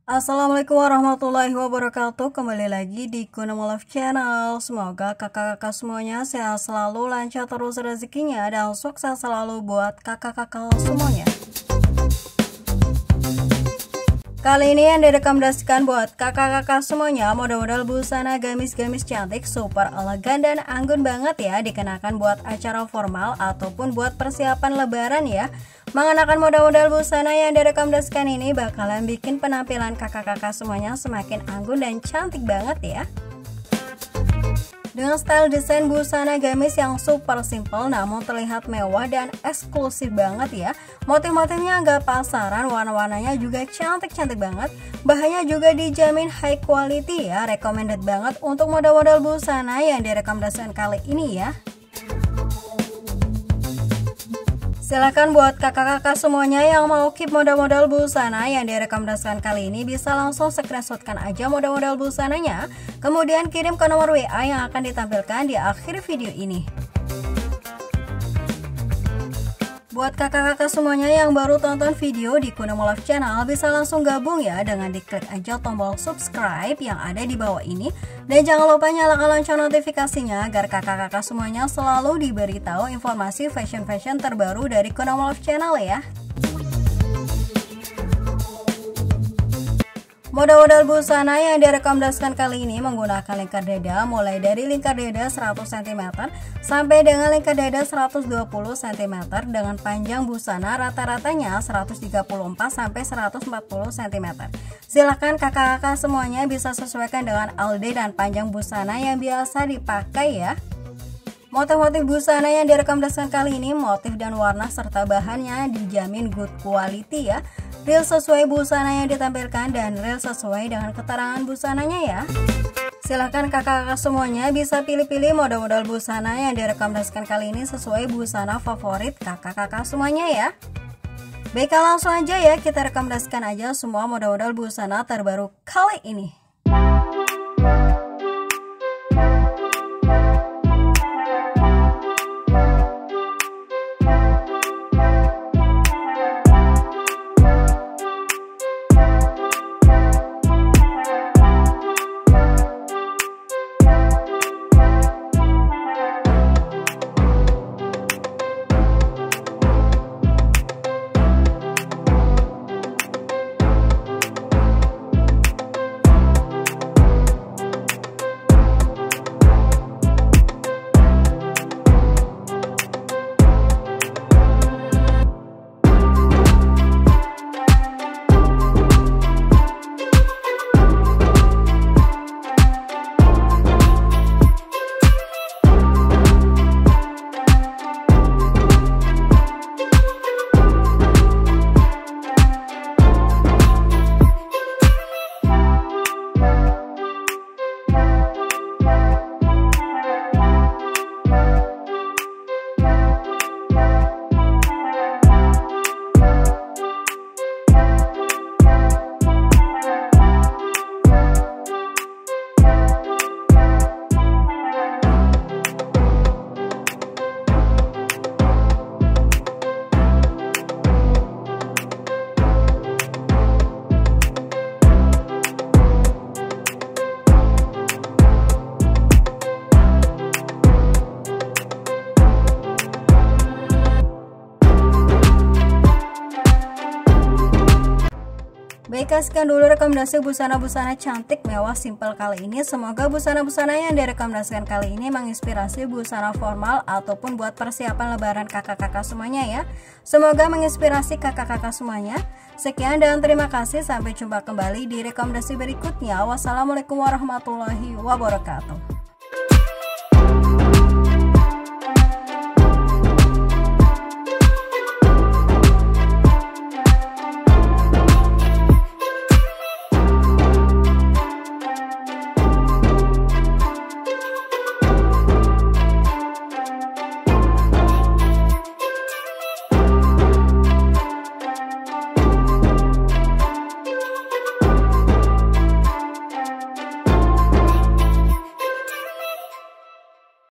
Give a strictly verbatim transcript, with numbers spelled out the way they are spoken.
Assalamualaikum warahmatullahi wabarakatuh. Kembali lagi di Gunamu Love Channel. Semoga kakak-kakak semuanya sehat selalu, lancar terus rezekinya, dan sukses selalu buat kakak-kakak semuanya. Kali ini yang direkomendasikan buat kakak-kakak semuanya model-model busana gamis-gamis cantik, super elegan dan anggun banget ya, dikenakan buat acara formal ataupun buat persiapan lebaran ya. Mengenakan model-model busana yang direkomendasikan ini bakalan bikin penampilan kakak-kakak semuanya semakin anggun dan cantik banget ya. Dengan style desain busana gamis yang super simple namun terlihat mewah dan eksklusif banget ya. Motif-motifnya nggak pasaran, warna-warnanya juga cantik-cantik banget. Bahannya juga dijamin high quality ya. Recommended banget untuk model-model busana yang direkomendasikan kali ini ya. Silahkan buat kakak-kakak semuanya yang mau keep model-model busana yang direkomendasikan kali ini bisa langsung screenshotkan aja model-model busananya, kemudian kirim ke nomor W A yang akan ditampilkan di akhir video ini. Buat kakak-kakak semuanya yang baru tonton video di Gunamu Love Channel bisa langsung gabung ya dengan diklik aja tombol subscribe yang ada di bawah ini. Dan jangan lupa nyalakan lonceng notifikasinya agar kakak-kakak semuanya selalu diberitahu informasi fashion-fashion terbaru dari Gunamu Love Channel ya. Model-model busana yang direkomendasikan kali ini menggunakan lingkar dada mulai dari lingkar dada seratus sentimeter sampai dengan lingkar dada seratus dua puluh sentimeter dengan panjang busana rata-ratanya seratus tiga puluh empat sampai seratus empat puluh sentimeter. Silahkan kakak-kakak semuanya bisa sesuaikan dengan L D dan panjang busana yang biasa dipakai ya. Motif-motif busana yang direkomendasikan kali ini motif dan warna serta bahannya dijamin good quality ya. Real sesuai busana yang ditampilkan dan real sesuai dengan keterangan busananya ya. Silahkan kakak-kakak semuanya bisa pilih-pilih model-model busana yang direkomendasikan kali ini sesuai busana favorit kakak-kakak semuanya ya. Baiklah langsung aja ya kita rekomendasikan aja semua model-model busana terbaru kali ini. Baiklah sekian dulu rekomendasi busana-busana cantik mewah simple kali ini. Semoga busana-busana yang direkomendasikan kali ini menginspirasi busana formal ataupun buat persiapan lebaran kakak-kakak semuanya ya. Semoga menginspirasi kakak-kakak semuanya. Sekian dan terima kasih, sampai jumpa kembali di rekomendasi berikutnya. Wassalamualaikum warahmatullahi wabarakatuh.